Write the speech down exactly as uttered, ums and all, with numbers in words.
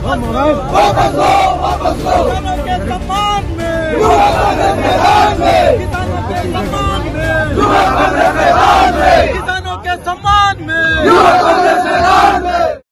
वापस लो, वापस लो। किसानों के सम्मान में, मैदान में, किसानों के सम्मान में, मैदान में, किसानों के सम्मान में।